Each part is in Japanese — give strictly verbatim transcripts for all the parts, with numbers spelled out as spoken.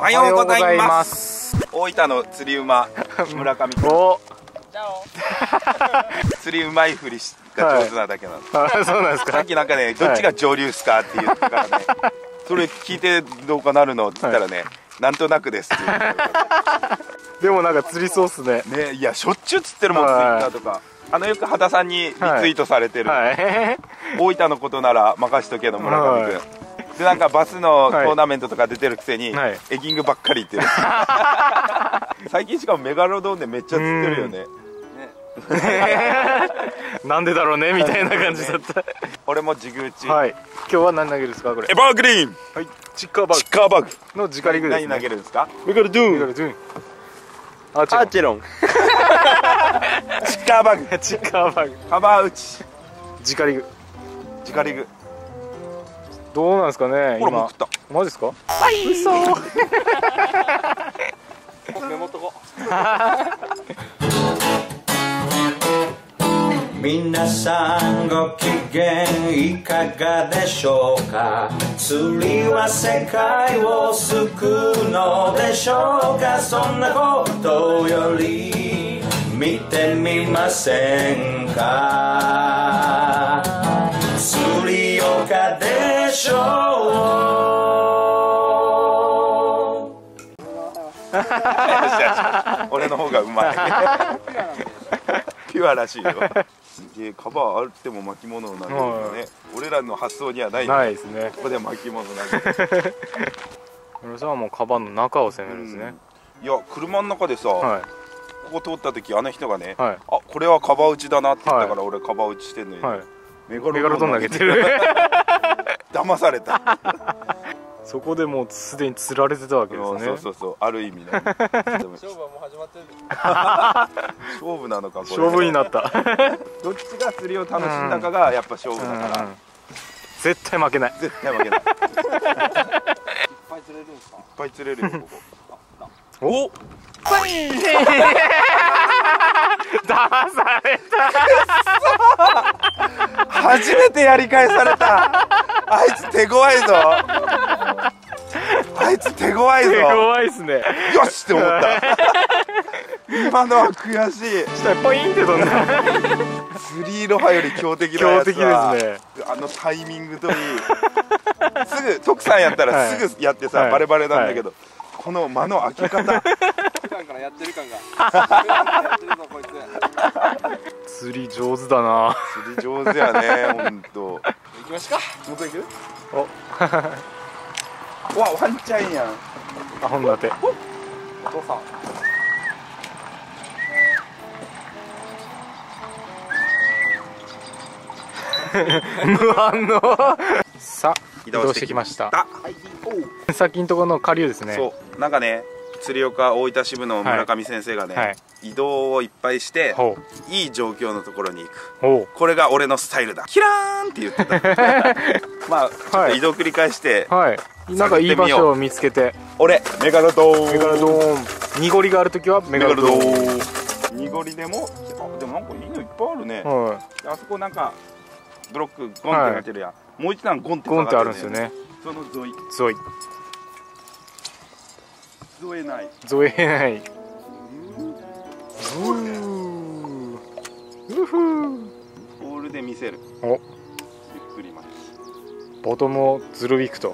はようございます。大分の釣り馬村上君。お釣りうまいふりが上手なだけなんです。 あ、そうなんですか。 さっきなんかね、どっちが上流っすかって言ってからね、それ聞いてどうかなるのって言ったらね、なんとなくですって言って。 でもなんか釣りそうっすね。 ね、いやしょっちゅう釣ってるもん、ツイッターとか。あのよく羽田さんにリツイートされてる、大分のことなら任しとけの村上君で、なんかバスのトーナメントとか出てるくせにエギングばっかり言ってる。最近しかもメガロドンでめっちゃ釣ってるよね。 なんでだろうねみたいな感じだった。 俺もジグ打ち。 はい、今日は何投げるんですかこれ。 エバーグリーン。 はい、チッカーバグ。 チッカーバグの直リグですね。 何投げるんですか。 メガロドゥン。メガロドゥン。アーチェロン。 チッカーバグ。 チッカーバグ。 カバー打ち。 直リグ。 直リグ。 どうなんですかね今。マジですか。はい。嘘。メモっとこ。 皆さんご機嫌いかがでしょうか。釣りは世界を救うのでしょうか。そんなことより見てみませんか。釣り岡でしょう。 俺の方がうまい。ピュアらしいよ。すげえ、カバーあっても巻物なんだけどね、俺らの発想にはない。 ないですね。 ここで巻物なんで。 村さんはもうカバンの中を攻めるんですね。 いや、車の中でさ、 はい、 ここ通った時あの人がね、 はい、 あ、これはカバー打ちだなって言ったから、俺カバー打ちしてんのに、はい、 メガロドン投げてる。 騙された。 そこでもうすでに釣られてたわけですね。 そうそうそう、ある意味ね。勝負はもう始まってる。 勝負なのかこれ。 勝負になった。 どっちが釣りを楽しんだかがやっぱ勝負だから。 絶対負けない。 絶対負けない。いっぱい釣れるんですか。 いっぱい釣れるよここ。 お。騙された。初めてやり返された。あいつ手強いぞ。あいつ手強いぞ。 手強いっすね。 よしって思った。今のは悔しい。 下にポインって飛んだ。 スリーロハより強敵なやつは。強敵ですね。 あのタイミングといい。すぐ徳さんやったらすぐやってさ、はい、バレバレなんだけど、はい、この間の開け方。 普段からやってる感が。 釣り上手だな。 釣り上手やね、本当。 行きましょうか。 もう一回行く？お。わ、ワンちゃんやん。 あ、ほんだて。 お父さん。 無反応。さあ、移動してきました。先のところの下流ですね。 そう、なんかね、釣岡大分支部の村上先生がね、はいはい、移動をいっぱいしていい状況のところに行く。これが俺のスタイルだ。キラーンって言ってた。まあちょっと移動繰り返して、はい、 なんかいい場所を見つけて。 俺メガロドーン。 メガロドーン。濁りがあるときはメガロドーン。 濁りでも、あ、でもなんかいいのいっぱいあるね。はい、あそこなんかブロックゴンってかけるやん。はい、もう一段ゴンってかかってるね。ゴンってあるんですよね。その沿い。 沿い。 ゾエない。 ゾエない。 ボールで見せる。 お。ゆっくり待ち。 ボトムをズルビクと。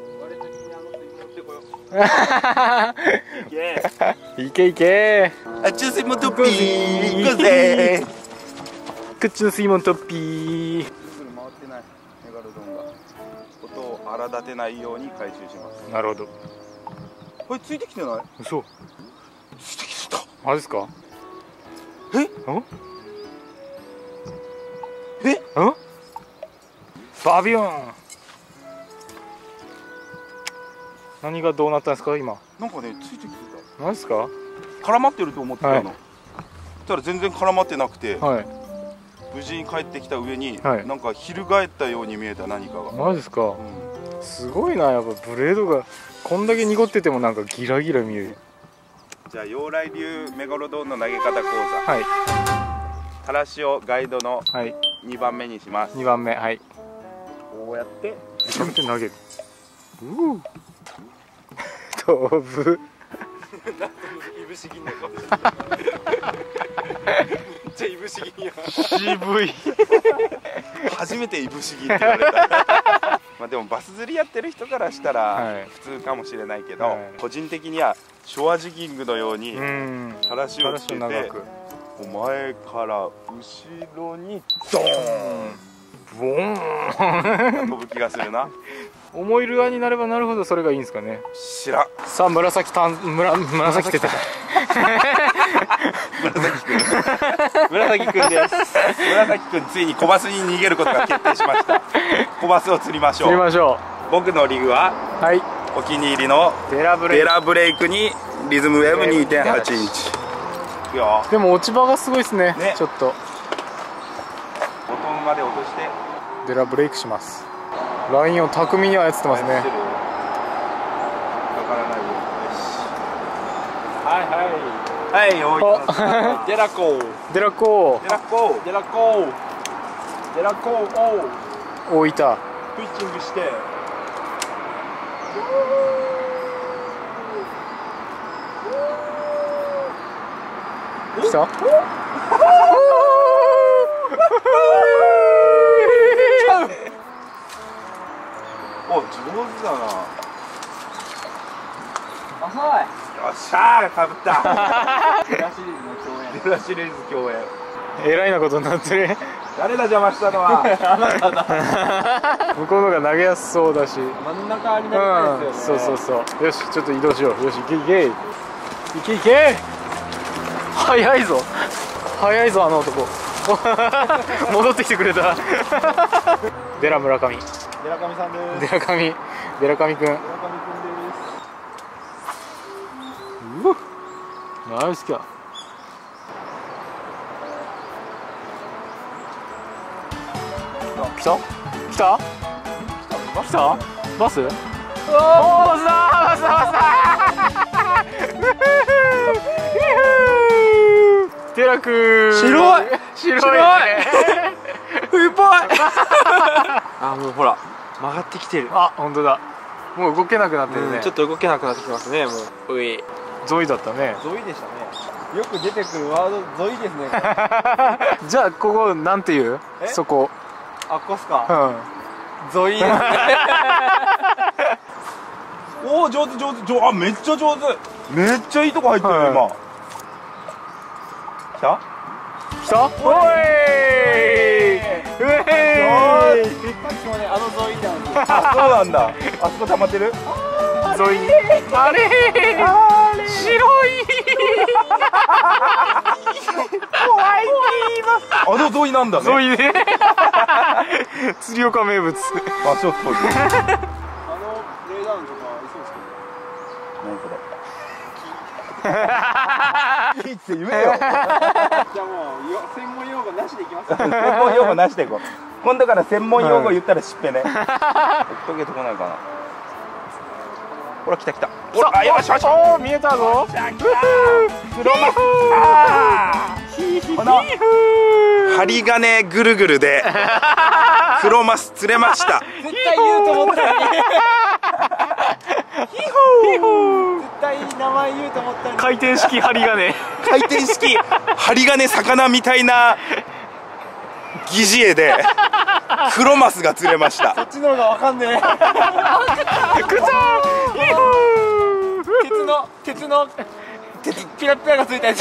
いけいけ。 あっちの水門トッピー。行こうぜ。 こっちの水門トッピー。 回ってない。メガロドンが。音を荒立てないように回収します。 なるほど。 これついてきてない？ 嘘。 ついてきてた。 あれですか？ え？ ん？ え？ ん？バビューン。何がどうなったんですか今？ なんかね、ついてきてた。何ですか？ 絡まってると思ってたの。はい、たら全然絡まってなくて、はい、無事に帰ってきた上に、はい、なんか翻ったように見えた何かが。 マジですか？うん、すごいな、やっぱブレードがこんだけ濁っててもなんかギラギラ見える。 じゃあ陽来流メガロドンの投げ方講座。 はい。 タラシをガイドのにばんめにします。 にばんめ、はい。 こうやってこうやって投げる。うう。 飛ぶ。 いぶし銀の顔めっちゃいぶし銀や。 渋い。 初めていぶし銀って言われた。まあでもバス釣りやってる人からしたら普通かもしれないけど、はい、個人的にはショアジギングのようにからしをつけて前から後ろにドーンボーン飛ぶ気がするな。 思いルアーになればなるほどそれがいいんですかね。 知らん。 さあ紫たん紫紫って言って紫くん紫くんです。紫くんついに小バスに逃げることが決定しました。小バスを釣りましょう。 釣りましょう。僕のリグは、はい、お気に入りのデラブレイク、デラブレイクにリズムウェーブ にてんはち インチ。 でも落ち葉がすごいですね。ね、ちょっとボトムまで落としてデラブレイクします。ラインを巧みに操ってますね。 かからないよ。よし。はいはいはい。おい。 デラコー。 デラコー。 デラコー。 デラコー。デラコー。 おいた。 ピッチングして。 来た？ お、上手だな。 遅い。 よっしゃー、かぶった。 デラシリーズの共演。 デラシリーズ共演。 えらいなことになってる。 誰だ邪魔したのは。 あなただ。 向こうのが投げやすそうだし。 真ん中になりたいですよね。 そうそうそう。よし、ちょっと移動しよう。よし、いけいけ。いけいけ。早いぞ。早いぞあの男。戻ってきてくれた。デラ村上。 デラカミさんです。 デラカミ、デラカミくん。デラカミくんです。うわ、ナイスキャー。来た？来た？来た？バス？おー、バスだー、バスだ、バスだー。デラくん。 白い。 白い。 冬っぽい。あ、もうほら。曲がってきてる。 あ、本当だ。もう動けなくなってるね。 ちょっと動けなくなってきますね。もう。うい。 ゾイだったね。 ゾイでしたね。よく出てくるワードゾイですね。 じゃあここなんていう？そこ。 あ、ここっすか。 うん。 ゾイですね。 おお、上手上手上手。あ、めっちゃ上手。めっちゃいいとこ入ってるよ今。来た？ 来た？おい。うえーい。 さっきまであのゾイなんですよ。 あ、そうなんだ。あそこ溜まってる？ ゾイ。あれ？あれ？白い。怖い。 あのゾイなんだね。 ゾイね。釣り岡名物。 場所取る。 あのレイダウンとかいそうですけど。 何それ。キーって言えよ。じゃあもう専門用語なしでいきます。 専門用語なしでいこう。今度から専門用語言ったらしっぺね。溶けてこないかな。ほら来た来た。ほら、あ、よしよし。 おお、見えたぞ。 クロマス。この針金ぐるぐるでクロマス釣れました。 絶対言うと思ったのに。ヒホー。絶対名前言うと思ったのに。 回転式針金。 回転式針金魚みたいな疑似絵でクロマスが釣れました。 そっちの方がわかんねえ。 くちゃー。ヒホー。 鉄の鉄の鉄ピラピラがついたやつ。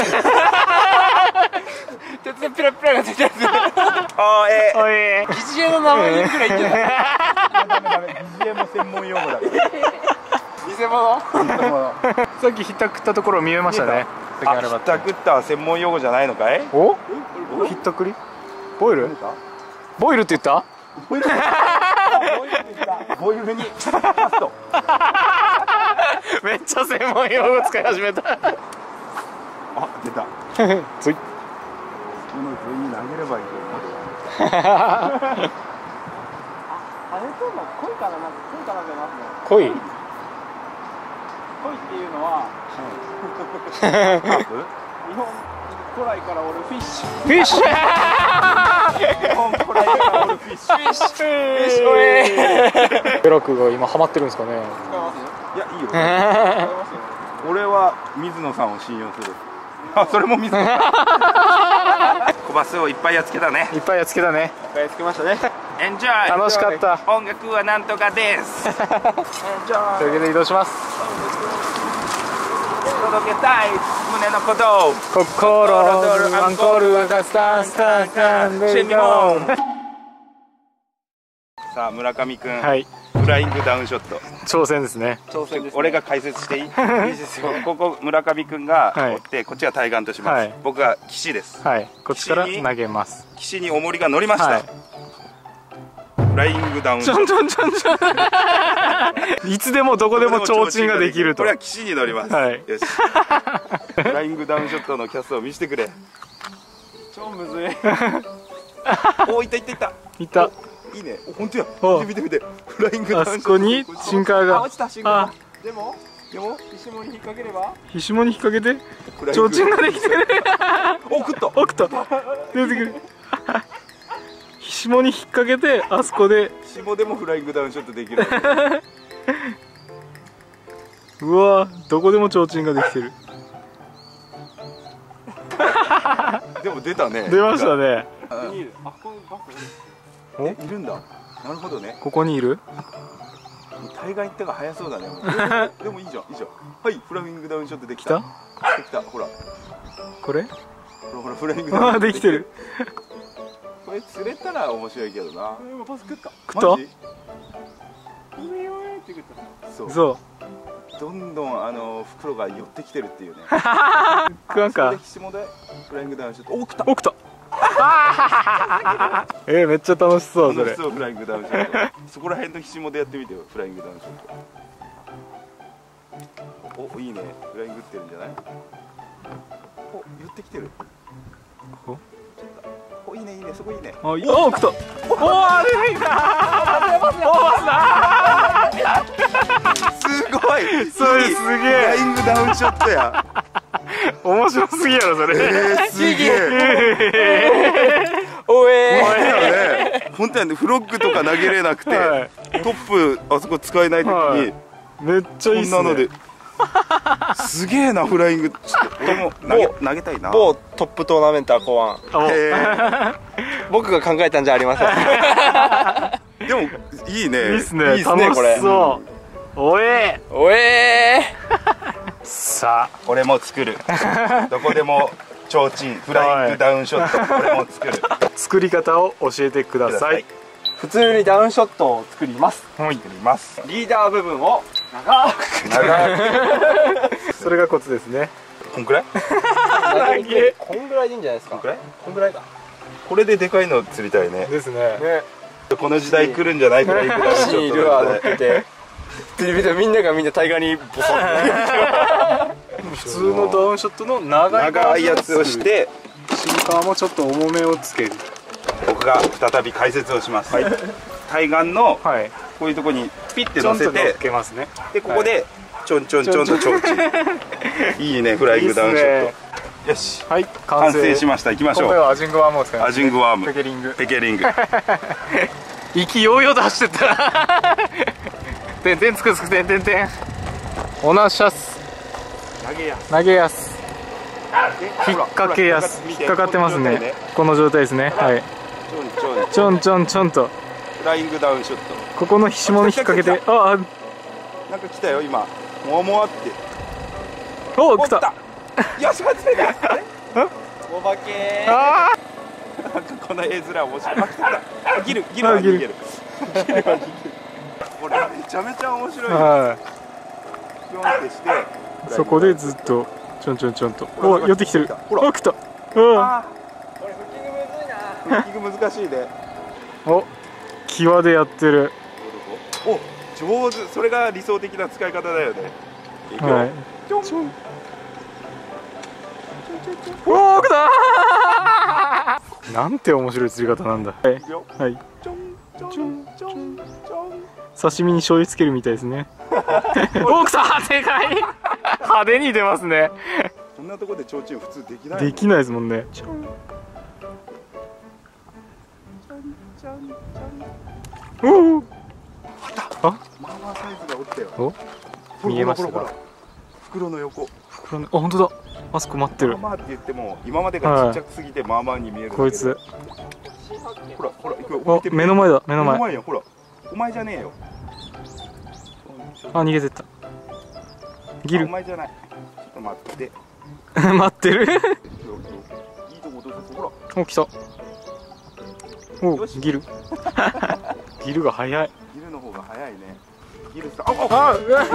鉄のピラピラがついたやつ。 あー、えー、 おい。 疑似絵の名前言うくらいいいんじゃない。 ダメダメ、疑似絵も専門用語だから。 偽物。 さっきひったくったところ見えましたね。 あ、ひったくったは専門用語じゃないのかい？ お？ひったくり？ボイル？ボイルって言った？ ボイルって言った。ボイルにカスト。 めっちゃ専門用語使い始めた。 あ、出た。 つい。 この上に投げればいいけど。 あ、あれとの恋からなんか恋から出ますね。 恋？ 恋っていうのはハーフ？ 日本古来からおるフィッシュ。 フィッシュ。 日本古来からおるフィッシュ。 フィッシュ。フィッシュ。 ベラクが今ハマってるんですかね。 使いますよ。 いやいいよ俺は水野さんを信用する。あ、それも水野さん小バスをいっぱいやっつけたね。 いっぱいやっつけたね。 いっぱいやっつけましたね。 エンジョイ。 楽しかった。 音楽はなんとかですエンジョイ。 というわけで移動します。 届けたい胸の鼓動、 心アンコールがスタンスタンスタンシェミモン。さあ村上くん、 はい、 フライングダウンショット挑戦ですね。 挑戦ですね。 俺が解説していい？いいですよ。 ここ村上くんがはい追って、こっちは対岸とします、 はい、 僕が岸です。 はい、こっちから投げます。 岸に重りが乗りました、はい、フライングダウンショット。 ちょんちょんちょんちょんいつでもどこでも提灯ができると。 これは岸に乗ります、 はい、 よしフライングダウンショットのキャストを見せてくれ。 超むずいお、いったいったいった。 いった。 いいね。お、本当や。 お見て見て見て。フライングダウンショット。 あそこにシンカーが。 あ、落ちたシンカー。でもでも石門に引っ掛ければ。 石門に引っ掛けて提灯ができてる。 お、食った。 お、食った。出てくる。石門に引っ掛けてあそこで。 下でもフライングダウンショットできる。 うわ、どこでも提灯ができてる。 でも出たね。 出ましたね。 あ、このバス。 え、いるんだ。なるほどね。 ここにいる。 対岸行ったが早そうだね。でもいいじゃん、いいじゃん。はい、フライングダウンショットできた。できた、ほら。 これ。 ほらほら、フライングダウンショットできてる。 これ釣れたら面白いけどな。 バス食った。 食った。 マジ？そう。 そう。 どんどんあの袋が寄ってきてるっていうね。 なんか。 下でフライングダウンショット。お、食った。 お、食った。えー、めっちゃ楽しそうそれ。 楽しそうフライングダウンショット。そこら辺のひしもでやってみてよ、フライングダウンショット。お、いいね。フライングってるんじゃない？お、寄ってきてる。 お、 お、いいねいいね、そこいいね。 あ、お、食った。お、あれいいな。 すごい。 それすげえ。 フライングダウンショットや。 面白すぎやろそれ。 えー、すげえ。 おえー。本当はね、フロッグとか投げれなくて、はい、トップあそこ使えない時に、はい、 めっちゃいいっすね。こんなので。 すげえなフライング。ちょっと俺も投げ投げたいな。 某トップトーナメンター考案。僕が考えたんじゃありません。 でもいいね。 いいっすね。いいっすねこれ。そう。おえー。おえー。さあ、 俺も作る。どこでも提灯フライングダウンショット、はい、俺も作る。 作り方を教えてください。 普通にダウンショットを作ります。 はい、作ります。 リーダー部分を長く長く。 それがコツですね。 こんくらい？ こんぐらいでいいんじゃないですか。こんくらい？こんぐらいか。 これででかいの釣りたいね。 ですね。 ね。この時代来るんじゃない？フライングダウンショット。 いるわ乗ってて。テレビでみんながみんな対岸にボソッ。 普通のダウンショットの長い長いやつをして、 シンカーもちょっと重めをつける。 僕が再び解説をします。はい、対岸のこういうところにピッて乗せて、でここでちょんちょんちょんとちょんちょん。いいねフライングダウンショット。よし、 はい、 完成しました。行きましょう。 今回はアジングワームを使います。 アジングワーム、 ペケリング、 ペケリング。 意気揚々と走ってった。てんてんつくつくてんてんてん。オナシャス。 投げやす。 投げやす。引っ掛けやす。引っかかってますね。この状態ですね。はい。ちょんちょんちょんと。 フライングダウンショット。 ここのひしもに引っ掛けて、ああ。 なんか来たよ今。もわもわって。 おお、来た。 よし、待ってた。 お化け。 ああ。なんかこの絵面面白い。あ、ギルギルは逃げる。ギルは逃げる。これめちゃめちゃ面白い。はい。ピョンってして。 そこでずっとちょんちょんちょんと。お、寄ってきてる。お、来た。うん。 これフッキングむずいな。 フッキング難しいね。 お、際でやってる。 お、上手。それが理想的な使い方だよね。 はい。ちょん。おお、来た。なんて面白い釣り方なんだ。はい。はい。ちょんちょんちょんちょん。刺身に醤油つけるみたいですね。お、来た。でかい。派手に出ますね。 こんなところで提灯普通できない。 できないですもんね。おお。 あ、まあまあサイズがおったよ。 見えましたか。 袋の横。 袋の、あ、本当だ。あそこ待ってる。 まあまあって言っても今までがちっちゃくすぎてまあまあに見える。 こいつ。 ほらほら行くよ。 目の前だ、目の前。 目の前よ、ほら。お前じゃねえよ。 あ、逃げてった。ギル。 お前じゃない。ちょっと待って。 待ってる。 いいとこどうぞ、ほら。 お、来た。お、ギル。ギルが早い。 ギルの方が早いね。ギルさ、あ、 あ、うわ。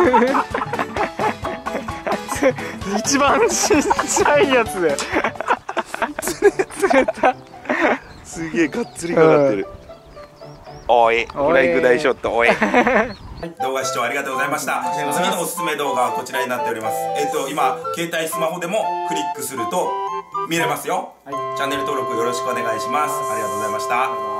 一番ちっちゃいやつで。釣れた。 すげえがっつりかかってる。おい、フライング大ショット、おい。動画視聴ありがとうございました。次のおすすめ動画はこちらになっております。えっと今携帯スマホでもクリックすると見れますよ。チャンネル登録よろしくお願いします。ありがとうございました。